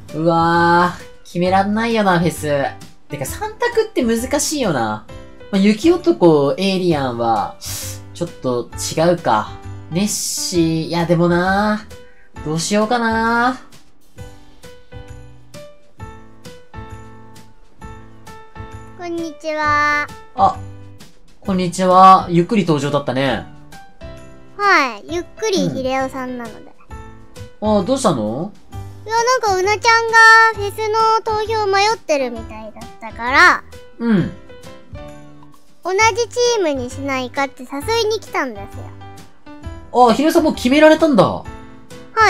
うわー、決めらんないよな、フェス。てか、3択って難しいよな。まあ、雪男、エイリアンは、ちょっと違うか。ネッシー、いやでもなー、どうしようかなこんにちは。 あ、こんにちは。ゆっくり登場だったね。 はい。ゆっくりひでおさんなので。 あ、どうしたの？ いや、なんかうなちゃんがフェスの投票迷ってるみたいだったから、 うん。 同じチームにしないかって誘いに来たんですよ。 あ、ひろさんもう決められたんだ。 はい、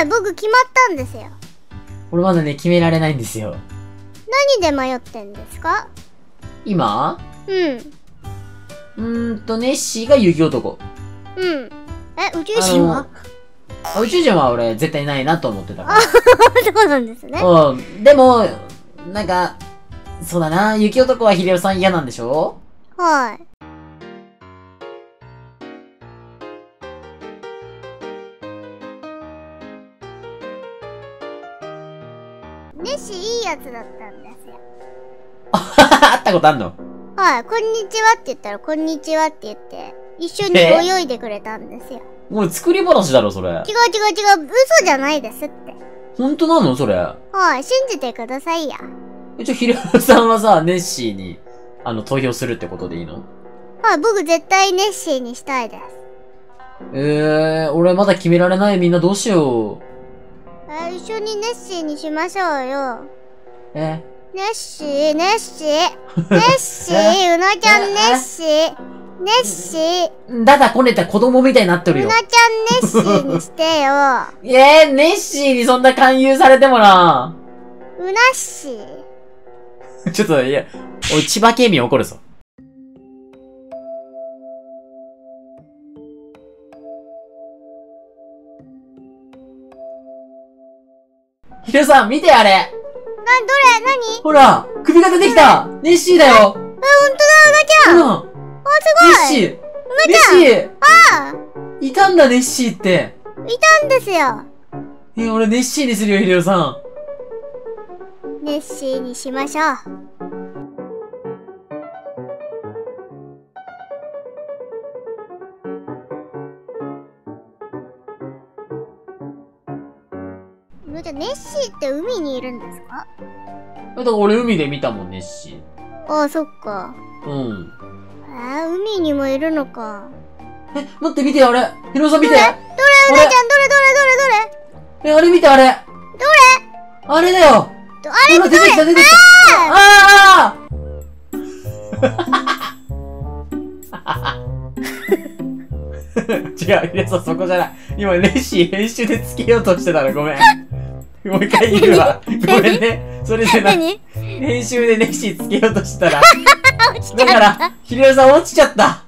僕決まったんですよ。 俺まだね、決められないんですよ。 何で迷ってんですか？ 今？ うん。 ネッシーが雪男。 うん。宇宙人は？ 宇宙人は俺絶対ないなと思ってたかあ、そうなんですね。 ら。うん。でも、なんか、そうだな。雪男は秀夫さん嫌なんでしょ？ はい。ネッシーいいやつだったんですよ。 会ったことあんの？ はい、こんにちはって言ったら、こんにちはって言って、一緒に泳いでくれたんですよ。 もう作り話だろ、それ。 違う、嘘じゃないですって。 本当なのそれ。 はい、信じてくださいや。 秀夫さんはさ、ネッシーに、投票するってことでいいの？ はい、僕絶対ネッシーにしたいです。 俺まだ決められない。みんなどうしよう。 一緒にネッシーにしましょうよ。 ネッシー、ネッシー、ネッシー、うなちゃんネッシー、ネッシー。 だだこねた子供みたいになってるよ。 うなちゃんネッシーにしてよ。 ネッシーにそんな勧誘されてもな。 うなっしー。 ちょっと、いや、おい、千葉県民怒るぞ。ひろさん、見てあれ。 どれ？何？ ほら、首が出てきた。ネッシーだよ。 ほんとだ、うなちゃん。 あ、すごい。ネッシー。ネッシー。 ああ。 いたんだ、ネッシーって。 いたんですよ。 俺ネッシーにするよ、ひろさん。ネッシーにしましょう。ネッシーって海にいるんですか？ だから俺海で見たもん、ネッシー。ああ、そっか。 うん。 海にもいるのか。 待って、見て、あれ。ひろさん見て。 どれうなちゃん、どれあれ見て、あれ。 どれあれだよ。 あれ出てきた、出てきた。あ違う、ひろさんそこじゃない。今、ネッシー編集でつけようとしてたの、ごめん。もう一回言うわ。ごめんね。それでな、編集でネッシーつけようとしたら。だから、ひろさん落ちちゃった。